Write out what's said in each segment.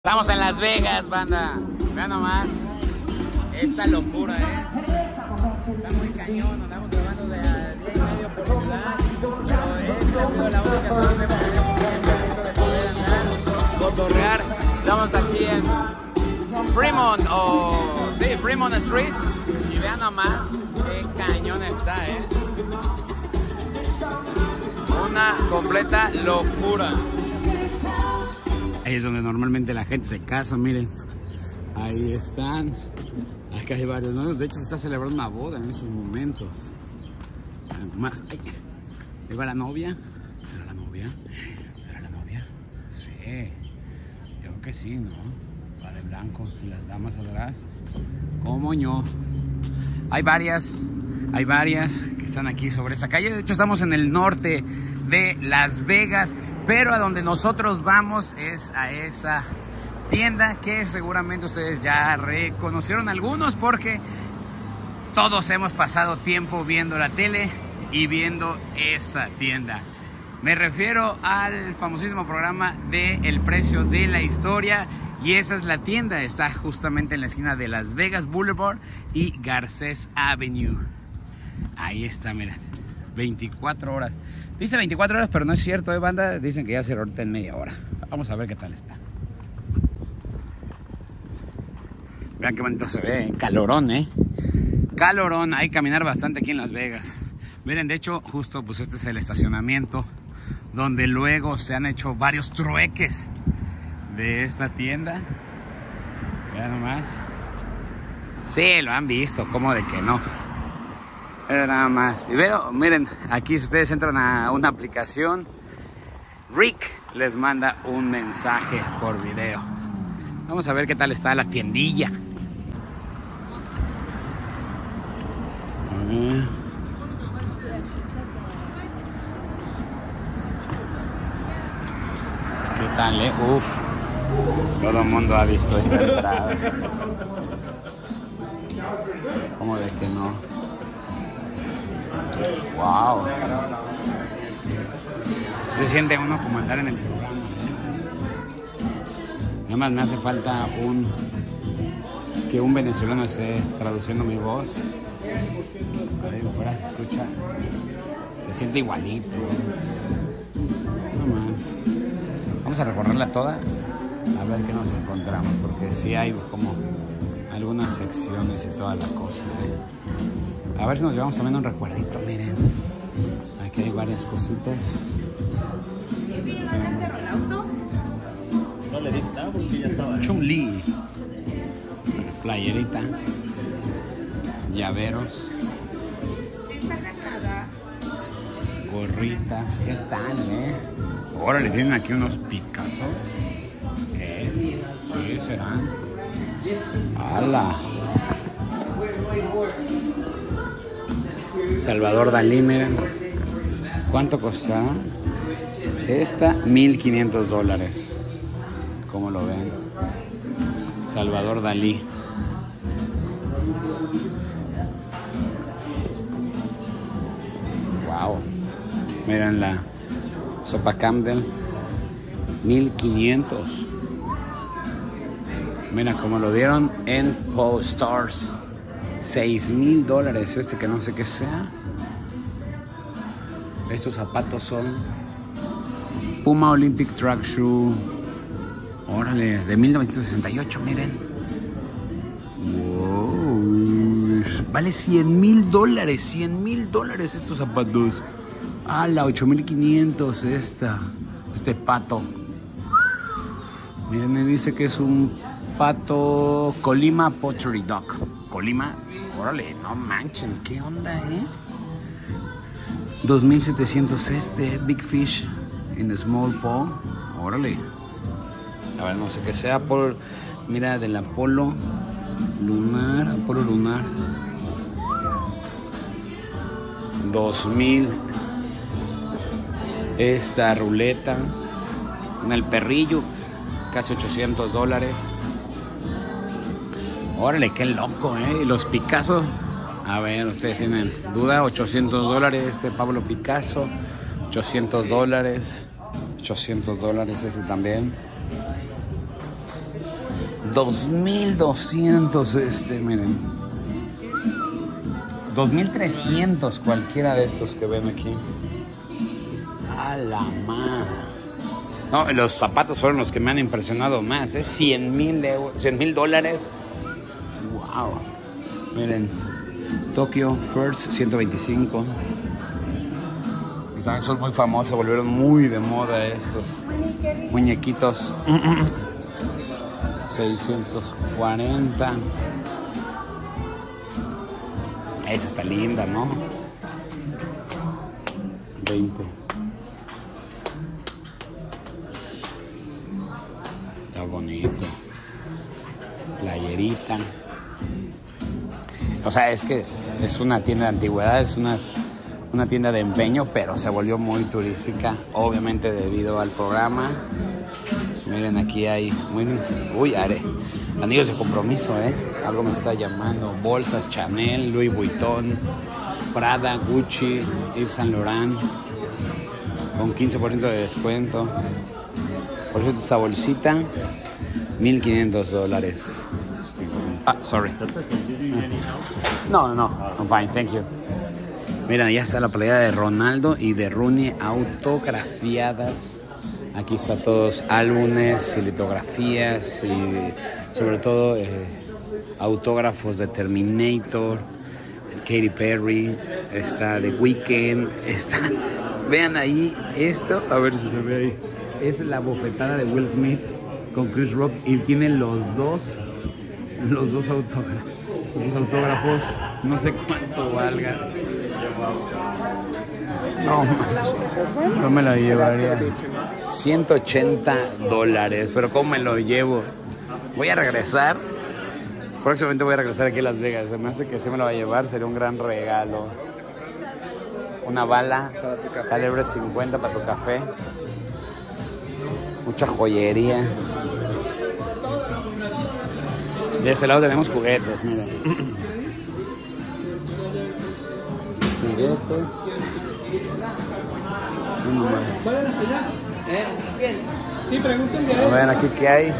Estamos en Las Vegas, banda. Vean nomás esta locura, Está muy cañón, andamos grabando de a día y medio por ciudad. Pero esta ha sido la única ciudad donde hemos tenido de poder andar, cotorrear. Estamos aquí en Fremont Street. Y vean nomás qué cañón está, Una completa locura. Ahí es donde normalmente la gente se casa, miren. Ahí están. Acá hay varios nuevos. De hecho, se está celebrando una boda en esos momentos. Más. Ay, llegó la novia. ¿Será la novia? ¿Será la novia? Sí. Yo creo que sí, ¿no? Va de blanco. Y las damas atrás. ¿Cómo no? Hay varias que están aquí sobre esa calle. De hecho, estamos en el norte de Las Vegas, pero a donde nosotros vamos es a esa tienda que seguramente ustedes ya reconocieron algunos, porque todos hemos pasado tiempo viendo la tele y viendo esa tienda. Me refiero al famosísimo programa de El Precio de la Historia, y esa es la tienda. Está justamente en la esquina de Las Vegas Boulevard y Garcés Avenue. Ahí está, miren, 24 horas. Dice 24 horas, pero no es cierto, banda. Dicen que ya se ahorita en media hora. Vamos a ver qué tal está. Vean qué bonito se ve, calorón, calorón. Hay que caminar bastante aquí en Las Vegas. Miren, de hecho, justo pues este es el estacionamiento donde luego se han hecho varios trueques de esta tienda. Vean nomás. Sí, lo han visto, ¿cómo de que no? Pero nada más. Y veo, miren, aquí si ustedes entran a una aplicación, Rick les manda un mensaje por video. Vamos a ver qué tal está la tiendilla. ¿Qué tal, Uf, todo el mundo ha visto esta entrada. ¿Cómo de que no? Wow. Se siente uno como andar en el programa. Nada más me hace falta que un venezolano esté traduciendo mi voz. Ahí afuera se escucha. Se siente igualito. Nada más. Vamos a recorrerla toda a ver qué nos encontramos, porque sí hay como algunas secciones y toda la cosa. A ver si nos llevamos también un recuerdito, miren. Aquí hay varias cositas. No le di nada porque ya estaba. Chun-Li. Playerita. Llaveros. Gorritas. ¿Qué tal, Ahora le tienen aquí unos Picasso. ¿Qué? ¿Qué serán? ¡Hala! Salvador Dalí, miren. ¿Cuánto cuesta? Esta, $1,500. ¿Cómo lo ven? Salvador Dalí. Wow. Miren la sopa Campbell. 1,500. Mira cómo lo dieron en Paul Stars. $6,000. Este que no sé qué sea. Estos zapatos son Puma Olympic Track Shoe. Órale, de 1968, miren. Wow. Vale $100,000. $100,000 estos zapatos. Ah, la 8,500 este pato. Miren, me dice que es un pato Colima Pottery Dog. Colima. Órale, no manchen, ¿qué onda, 2,700 Big Fish in a Small Paw. Órale. A ver, no sé qué sea. Mira, del Apolo Lunar. 2,000. Esta ruleta. El perrillo. Casi $800. Órale, qué loco, Y los Picasso. A ver, ustedes tienen duda. $800. Este Pablo Picasso. $800. $800 este también. $2,200 miren. 2,300 cualquiera de estos que ven aquí. A la madre. No, los zapatos fueron los que me han impresionado más, ¿eh? $100,000. Wow. Miren. Tokyo First 125. También son muy famosos, volvieron muy de moda estos muñequitos. 640. Esa está linda, ¿no? 20. Está bonito. Playerita. O sea, es que es una tienda de antigüedad, es una tienda de empeño, pero se volvió muy turística, obviamente debido al programa. Miren, aquí hay, anillos de compromiso, algo me está llamando. Bolsas Chanel, Louis Vuitton, Prada, Gucci, Yves Saint Laurent, con 15% de descuento. Por cierto, esta bolsita, $1,500. Ah, sorry. No, I'm fine, thank you. Miren, ya está la playera de Ronaldo y de Rooney autografiadas. Aquí está todos álbumes y litografías y sobre todo autógrafos de Terminator, Katy Perry, está The Weeknd, está, vean ahí esto, a ver si se ve ahí, es la bofetada de Will Smith con Chris Rock y tienen los dos autógrafos, no sé cuánto valga. No manches, no me lo llevaría. $180, pero ¿cómo me lo llevo? Voy a regresar. Próximamente voy a regresar aquí a Las Vegas. Se me hace que sí me lo va a llevar, sería un gran regalo. Una bala, calibre 50 para tu café. Mucha joyería. De ese lado tenemos juguetes, miren. Juguetes. Uno más. Sí, pregúntenle. A ver, aquí qué hay.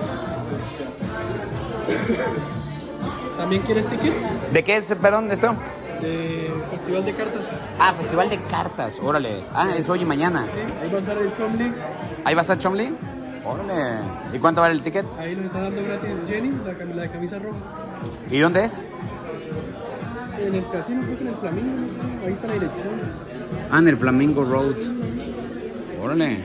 ¿También quieres tickets? ¿De qué es, perdón, esto? De Festival de Cartas. Ah, Festival de Cartas, órale. Ah, es hoy y mañana. Sí, ahí va a estar el Chomli. ¿Ahí va a estar Chomli? Órale. ¿Y cuánto vale el ticket? Ahí nos está dando gratis Jenny, la de camisa roja. ¿Y dónde es? En el casino, creo que en el Flamingo, no sé, ahí está la dirección. Ah, en el Flamingo Road. Órale.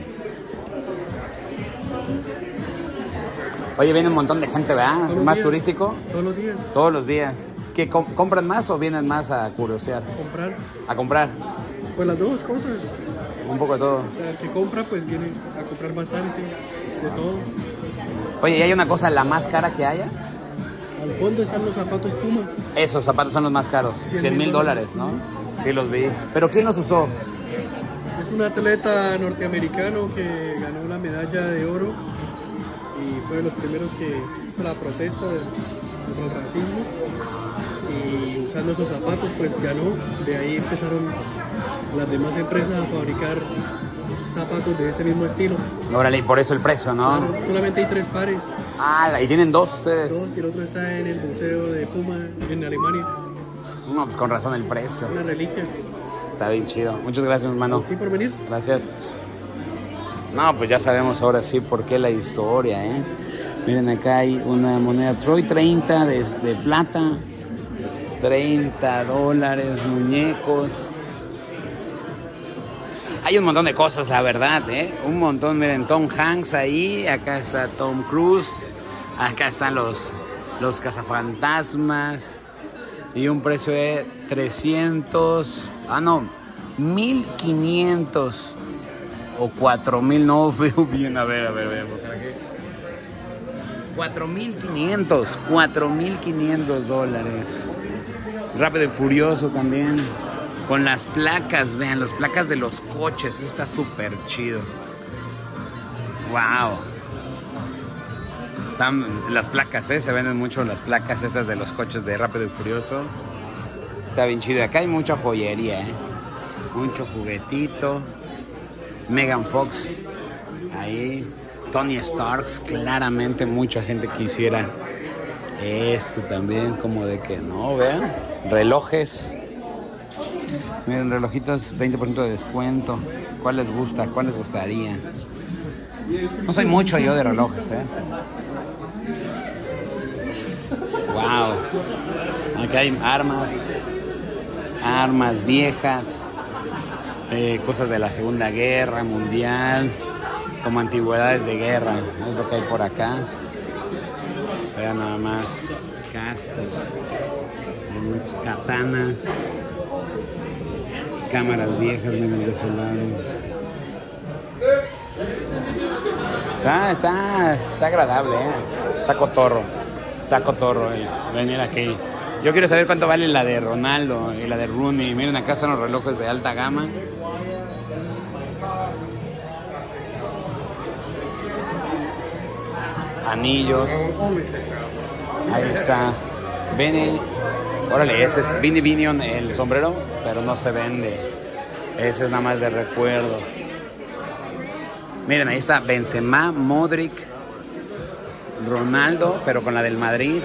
Oye, viene un montón de gente, ¿verdad? ¿Más días, turístico? Todos los días. Todos los días. ¿Qué, compran más o vienen más a curiosear? Comprar. A comprar. Pues las dos cosas. Un poco de todo. O sea, el que compra, pues viene a comprar bastante. De todo. Oye, ¿y hay una cosa, la más cara que haya? Al fondo están los zapatos Puma. Esos zapatos son los más caros. $100,000, ¿no? Sí, los vi. ¿Pero quién los usó? Es un atleta norteamericano que ganó la medalla de oro y fue de los primeros que hizo la protesta contra el racismo, y usando esos zapatos pues ganó. De ahí empezaron las demás empresas a fabricar zapatos de ese mismo estilo. Órale, y por eso el precio, ¿no? Claro, solamente hay 3 pares. Ah, y tienen 2 ustedes. 2, y el otro está en el museo de Puma en Alemania. No, pues con razón el precio. Una reliquia. Está bien chido. Muchas gracias, hermano. ¿A ti por venir? Gracias. No, pues ya sabemos ahora sí por qué la historia, ¿eh? Miren, acá hay una moneda Troy 30 de plata. $30, muñecos. Hay un montón de cosas, la verdad, ¿eh? Un montón. Miren, Tom Hanks ahí. Acá está Tom Cruise. Acá están los cazafantasmas. Y un precio de 1,500 o 4,000, no veo bien, a ver, $4,500. Rápido y Furioso también, con las placas, vean, las placas de los coches, eso está súper chido. Wow. Están las placas, se venden mucho las placas estas de los coches de Rápido y Furioso. Está bien chido. Acá hay mucha joyería, mucho juguetito. Megan Fox ahí. Tony Starks, claramente mucha gente quisiera este también, como de que no, vean, relojes. Miren, relojitos, 20% de descuento. ¿Cuál les gusta? ¿Cuál les gustaría? No soy mucho yo de relojes, Wow. Acá hay armas viejas, cosas de la Segunda Guerra Mundial, como antigüedades de guerra, es lo que hay por acá. Vean nada más, cascos, muchas katanas, cámaras viejas, miren de ese lado. Está agradable, está cotorro venir aquí. Yo quiero saber cuánto vale la de Ronaldo y la de Rooney. Miren, acá están los relojes de alta gama. Anillos. Ahí está. Órale, ese es Vinny Vinion, el sombrero, pero no se vende. Ese es nada más de recuerdo. Miren, ahí está Benzema, Modric, Ronaldo, pero con la del Madrid.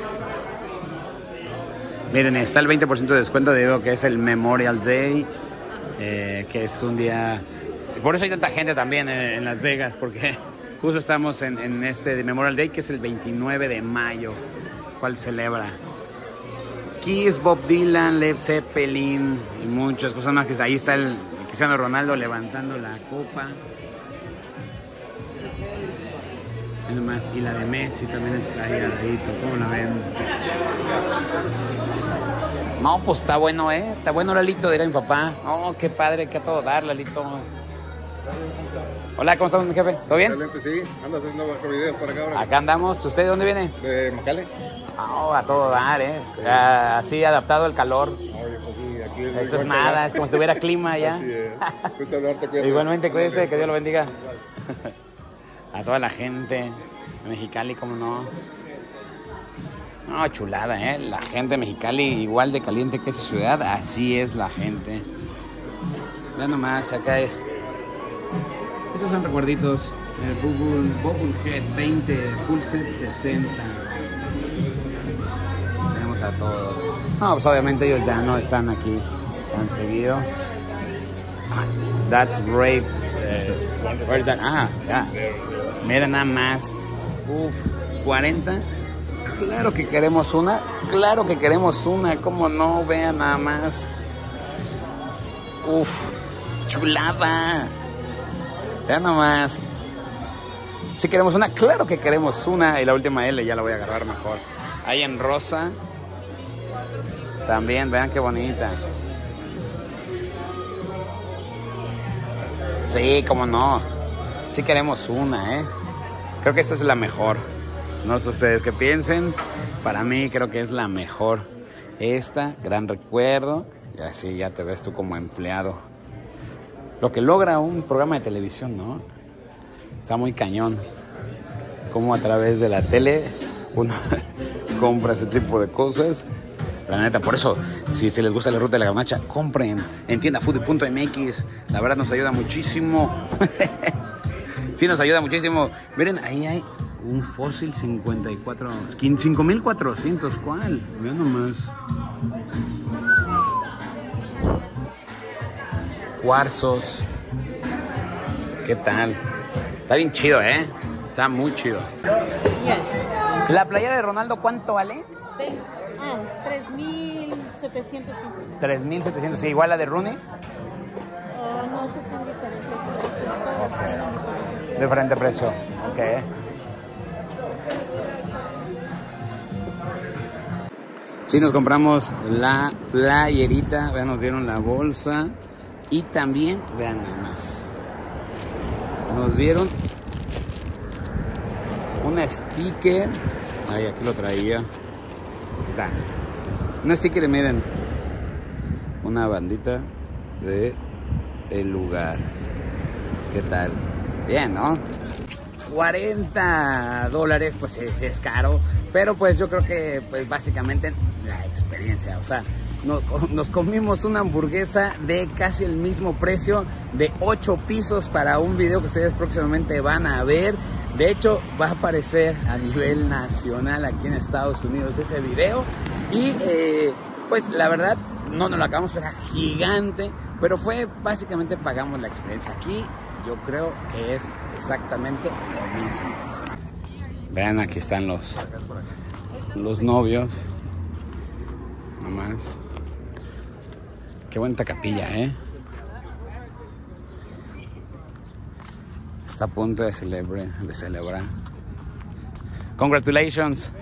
Miren, está el 20% de descuento debido que es el Memorial Day, que es un día... Por eso hay tanta gente también en Las Vegas, porque justo estamos en este de Memorial Day, que es el 29 de mayo, cual celebra Kiss, Bob Dylan, Led Zeppelin y muchas cosas más. Que ahí está el Cristiano Ronaldo levantando la copa. Y la de Messi también está ahí al ladito. ¿Cómo la ven? No, pues está bueno, Está bueno, Lalito, dirá mi papá. Oh, qué padre, que a todo dar, Lalito. Hola, ¿cómo estamos, mi jefe? ¿Todo bien? Excelente, sí. Andas haciendo videos por acá ahora. Acá andamos. ¿Usted de dónde viene? De McAllen. Oh, a todo dar, Sí. Así adaptado al calor. Oye, pues sí, aquí es Esto es nada, es como si tuviera clima ya. Así es. Pues hablarte, cuídate. Igualmente, cuídese, que Dios lo bendiga. A toda la gente de Mexicali, ¿cómo no? No, chulada, La gente de Mexicali igual de caliente que esa ciudad, así es la gente. Vean nomás, acá hay... Estos son recuerditos. Bubblehead 20, full set 60. Tenemos a todos. No, pues obviamente ellos ya no están aquí tan seguido. That's great. Where's that? Ya. Mira nada más. 40. Claro que queremos una. ¿Cómo no? Vean nada más. Chulada. Vean nada más. Si queremos una, claro que queremos una. Y la última L ya la voy a agarrar mejor. Ahí en rosa. También, vean qué bonita. Sí, cómo no. Sí queremos una, Creo que esta es la mejor. No sé ustedes qué piensen. Para mí creo que es la mejor. Esta, gran recuerdo. Y así ya te ves tú como empleado. Lo que logra un programa de televisión, ¿no? Está muy cañón. Como a través de la tele uno compra ese tipo de cosas. La neta, por eso, si les gusta la ruta de la garnacha, compren en tiendafood.mx. La verdad nos ayuda muchísimo. Sí, nos ayuda muchísimo. Miren, ahí hay un Fossil 54, 5,400. ¿Cuál? Vean nomás. Cuarzos. ¿Qué tal? Está bien chido, Está muy chido. Yes. ¿La playera de Ronaldo cuánto vale? 3,750. 3,700. ¿Sí, igual la de Rooney? No, esos son diferentes precios. Todos tienen diferentes precios. Diferente precio. Ok. Sí, nos compramos la playerita. Vean, nos dieron la bolsa. Y también, vean nada más, nos dieron un sticker. Ay, aquí lo traía. Aquí está. Un sticker, miren. Una bandita de el lugar. ¿Qué tal? Bien, ¿no? $40, pues sí es caro. Pero pues yo creo que pues básicamente la experiencia. O sea, nos comimos una hamburguesa de casi el mismo precio, de 8 pisos, para un video que ustedes próximamente van a ver. De hecho, va a aparecer a nivel nacional aquí en Estados Unidos ese video. Y pues la verdad, no nos lo acabamos, pero era gigante. Pero fue básicamente, pagamos la experiencia. Aquí yo creo que es exactamente lo mismo. Vean, aquí están los novios. Nomás. Qué bonita capilla, ¿eh? Está a punto de celebrar. Congratulations.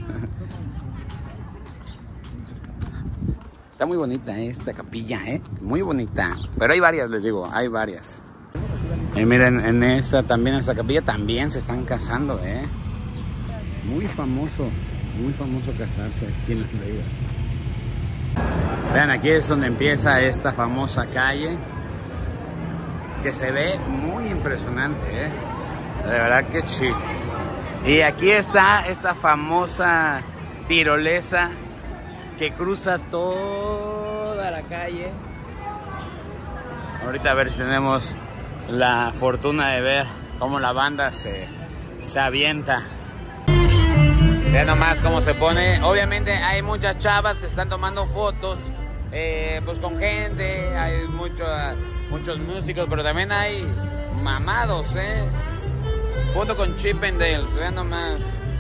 Está muy bonita esta capilla, ¿eh? Muy bonita. Pero hay varias, les digo, hay varias. Y miren, en esta capilla también se están casando, ¿eh? Muy famoso casarse aquí en Las Vegas. Vean, aquí es donde empieza esta famosa calle, que se ve muy impresionante, ¿eh? De verdad que chido. Y aquí está esta famosa tirolesa que cruza toda la calle. Ahorita a ver si tenemos la fortuna de ver cómo la banda se avienta. Vean nomás cómo se pone. Obviamente hay muchas chavas que están tomando fotos pues con gente. Hay muchos músicos, pero también hay mamados, foto con Chippendales. Vean nomás.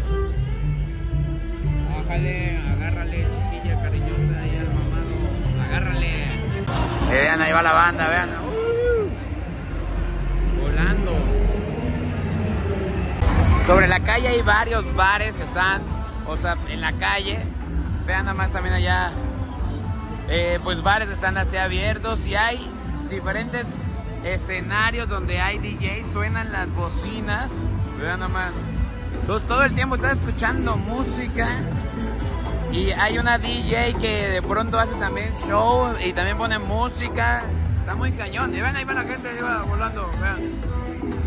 Bájale, agárrale, chiquilla cariñosa, ahí al mamado. Agárrale. Vean, ahí va la banda, vean. Volando. Sobre la calle hay varios bares que están, o sea, en la calle. Vean nada más también allá, pues bares que están así abiertos, y hay diferentes escenarios donde hay DJs, suenan las bocinas. Vean nada más. Entonces todo el tiempo estás escuchando música, y hay una DJ que de pronto hace también show y también pone música. Está muy cañón. Y vean, ahí va la gente, ahí va volando, vean.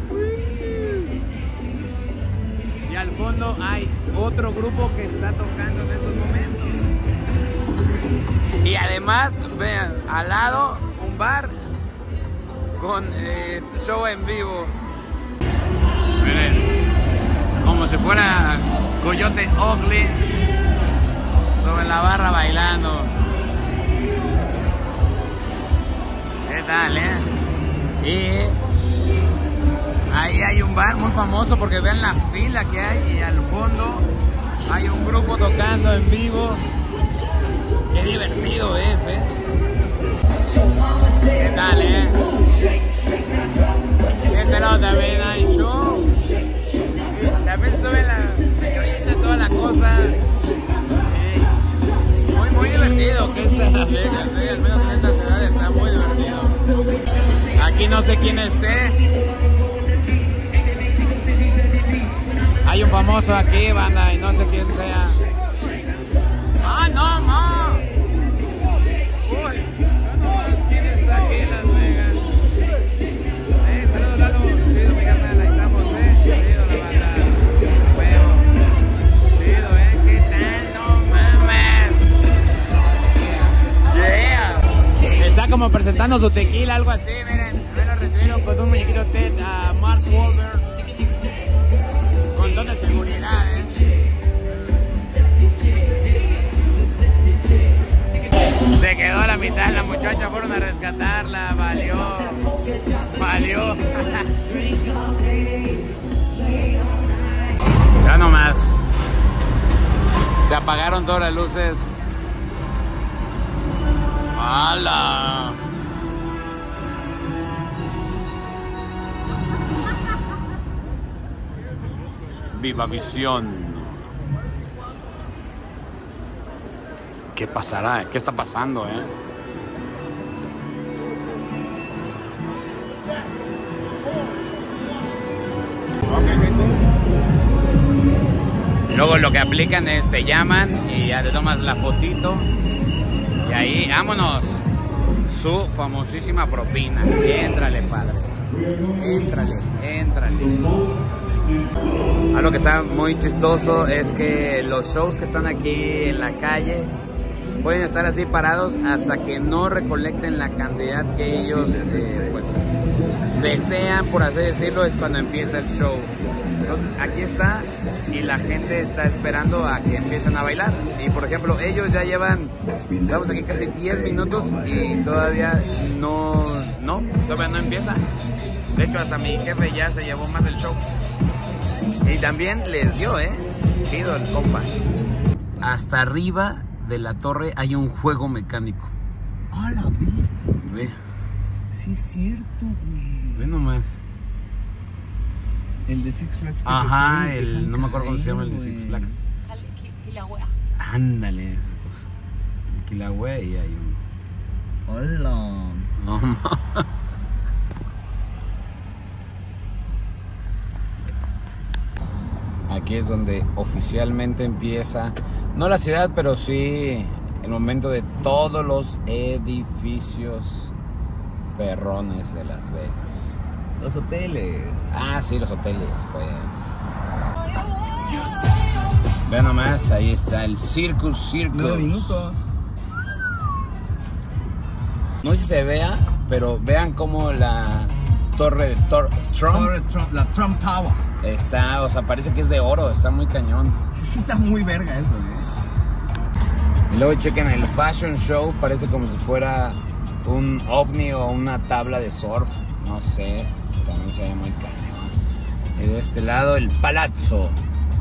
Y al fondo hay otro grupo que está tocando en estos momentos. Y además, vean, al lado un bar con show en vivo. Miren, como si fuera Coyote Ugly sobre la barra bailando. ¿Qué tal, Y ahí hay un bar muy famoso, porque vean la fila que hay, y al fondo hay un grupo tocando en vivo. Qué divertido es, ¿Qué tal, De este lado también hay show. Y también sube la señorita, toda la cosa. Muy divertido que está Las Vegas, al menos en esta ciudad está muy divertido. Aquí no sé quién esté. Hay un famoso aquí, banda, y no sé quién sea. ¡Ah, no, ma! ¡Uy! ¿Quién está aquí en Las Vegas? Saludos, Lalo. Chido, mi carnal, ahí estamos, Chido, la banda. Huevo. Chido, ¿Qué tal? ¡No mames! ¡Yeah! Está como presentando su tequila, algo así, miren. Me lo recibieron con un muñequito Ted a Mark Wahlberg. De seguridad, Se quedó a la mitad, la muchacha fueron a rescatarla, valió. Ya nomás, se apagaron todas las luces. ¡Hala! Viva Visión. ¿Qué pasará? ¿Qué está pasando, Luego lo que aplican es te llaman y ya te tomas la fotito y ahí, vámonos. Su famosísima propina. Éntrale, padre. Éntrale. Algo que está muy chistoso es que los shows que están aquí en la calle pueden estar así parados hasta que no recolecten la cantidad que ellos pues desean, por así decirlo, es cuando empieza el show. Entonces aquí está y la gente está esperando a que empiecen a bailar. Y por ejemplo, ellos ya llevan, estamos aquí casi 10 minutos y todavía todavía no empieza. De hecho, hasta mi jefe ya se llevó más el show. Y también les dio, chido el compa. Hasta arriba de la torre hay un juego mecánico. ¡Hala, Ve. Sí es cierto, güey. Ve nomás. El de Six Flags. Ajá, no me acuerdo cómo se llama el de Six Flags. Ándale, esa cosa. El Kilauea y hay uno. ¡Hola! No, aquí es donde oficialmente empieza, no la ciudad, pero sí el momento de todos los edificios perrones de Las Vegas. Los hoteles. Ah, sí, los hoteles, pues. Vean nomás, ahí está el Circus. 9 minutos. No sé si se vea, pero vean cómo la torre de Trump La Trump Tower. está, o sea, parece que es de oro, está muy cañón. Sí, está muy verga eso, Y luego chequen el Fashion Show, parece como si fuera un ovni o una tabla de surf, no sé, también se ve muy cañón. Y de este lado el Palazzo.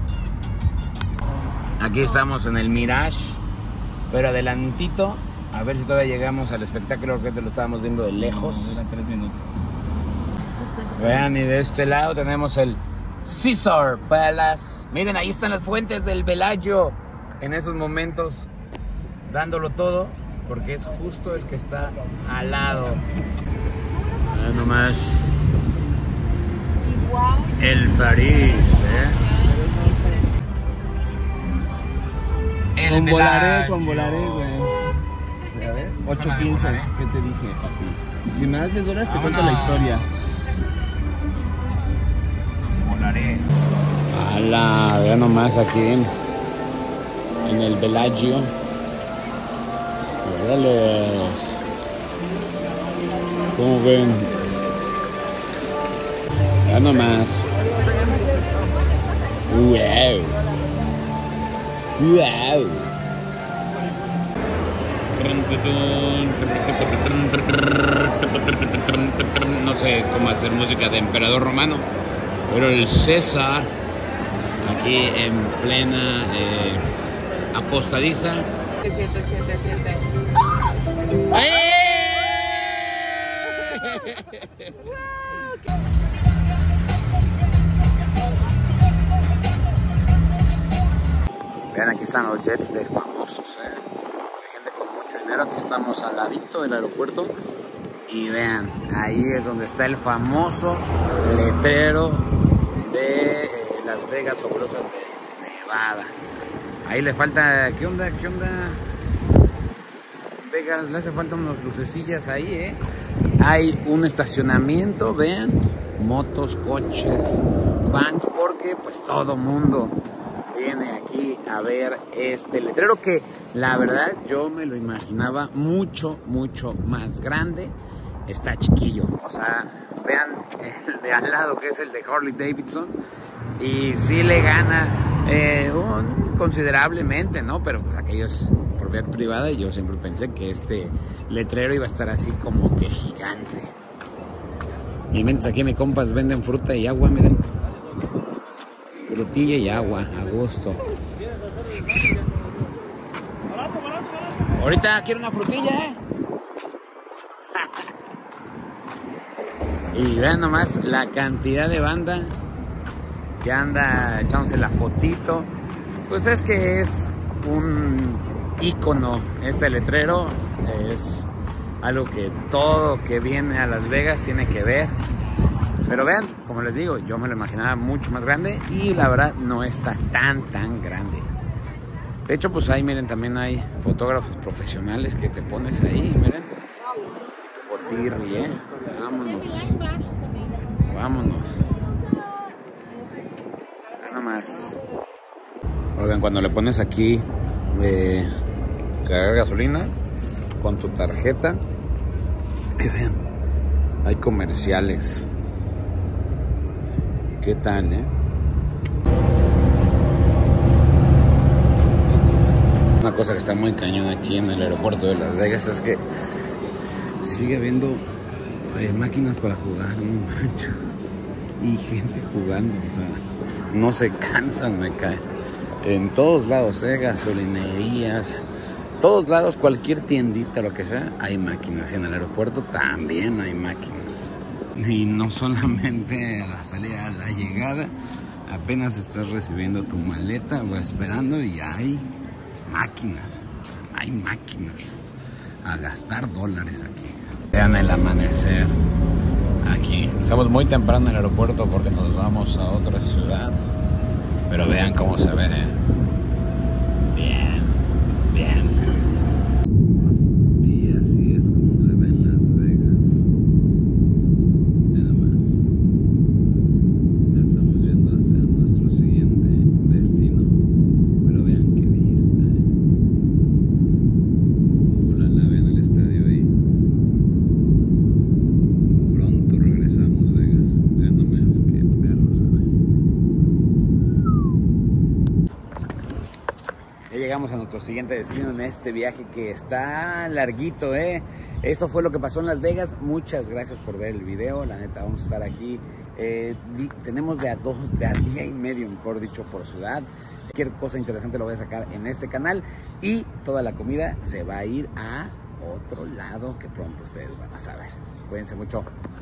Aquí estamos en el Mirage, pero adelantito, a ver si todavía llegamos al espectáculo, que lo estábamos viendo de lejos. No, dura 3 minutos. Vean, y de este lado tenemos el Caesar Palace. Miren, ahí están las fuentes del Bellagio en esos momentos, dándolo todo, porque es justo el que está al lado. Vean nomás. Igual. El París, El Bellagio. Con volaré, güey. ¿Sabes? 8:15. ¿Qué te dije, papi? Y si me das 10 horas, te cuento la historia. Volaré. ¡Hala! Vean nomás aquí en el Bellagio. Órales. ¿Cómo ven? Vean nomás. ¡Wow! ¡Wow! No sé cómo hacer música de emperador romano, pero el César aquí en plena apostadiza. Siente. Vean, aquí están los jets de famosos, de gente con mucho dinero. Aquí estamos al ladito del aeropuerto. Y vean, ahí es donde está el famoso letrero de Las Vegas Fabulosa de Nevada. Ahí le falta, ¿qué onda? Vegas, le hace falta unos lucecillas ahí, Hay un estacionamiento, vean, motos, coches, vans, porque pues todo mundo viene aquí a ver este letrero que la verdad yo me lo imaginaba mucho más grande. Está chiquillo, o sea, vean el de al lado que es el de Harley Davidson y sí le gana considerablemente, ¿no? Pero pues aquello es propiedad privada y yo siempre pensé que este letrero iba a estar así como que gigante. Y mientras aquí mis compas venden fruta y agua, miren. Frutilla y agua, a gusto. Ahorita quiero una frutilla, Y vean nomás la cantidad de banda que anda echándose la fotito. Pues es que es un ícono este letrero. Es algo que todo que viene a Las Vegas tiene que ver. Pero vean, como les digo, yo me lo imaginaba mucho más grande y la verdad no está tan grande. De hecho, pues ahí miren, también hay fotógrafos profesionales que te pones ahí, miren. Tu fotirri, Vámonos. Nada más. Oigan, cuando le pones aquí cargar gasolina con tu tarjeta. Y vean, hay comerciales. ¿Qué tal, Una cosa que está muy cañón aquí en el aeropuerto de Las Vegas es que sigue habiendo máquinas para jugar, no manches. Y gente jugando, o sea, no se cansan, me cae. En todos lados, gasolinerías, todos lados, cualquier tiendita, lo que sea, hay máquinas. Y en el aeropuerto también hay máquinas. Y no solamente a la salida, a la llegada, apenas estás recibiendo tu maleta o esperando y hay máquinas. Hay máquinas. A gastar dólares aquí. Vean el amanecer aquí. Estamos muy temprano en el aeropuerto porque nos vamos a otra ciudad. Pero vean cómo se ve. Bien, bien. Y así es como se ve en Las Vegas. Nada más. Ya estamos yendo hacia nuestro siguiente destino. Pero vean qué vista. La vean el estadio ahí. Pronto regresamos, Vegas. Vean nomás qué perro se ve. Ya llegamos a nuestro siguiente destino en este viaje que está larguito, Eso fue lo que pasó en Las Vegas. Muchas gracias por ver el video. La neta, vamos a estar aquí. Tenemos de a día y medio, mejor dicho, por ciudad. Cualquier cosa interesante lo voy a sacar en este canal. Y toda la comida se va a ir a otro lado que pronto ustedes van a saber. Cuídense mucho.